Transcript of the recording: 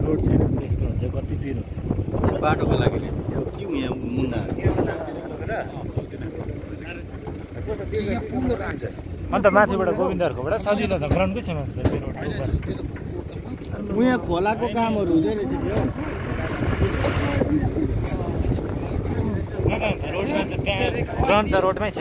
road छैन यस्तो हुन्छ कति पिर हुन्छ बाटोको लागि त्यो के यहाँ मुन्ना अन्त माथिबाट गोविन्दहरूकोबाट सजिलो त ग्राउन्डकै छेउमा हुन्छ त्यो रोड उहाँ खोलाको कामहरू हुँदै रहेछ ग्राउन्ड त रोडमै छ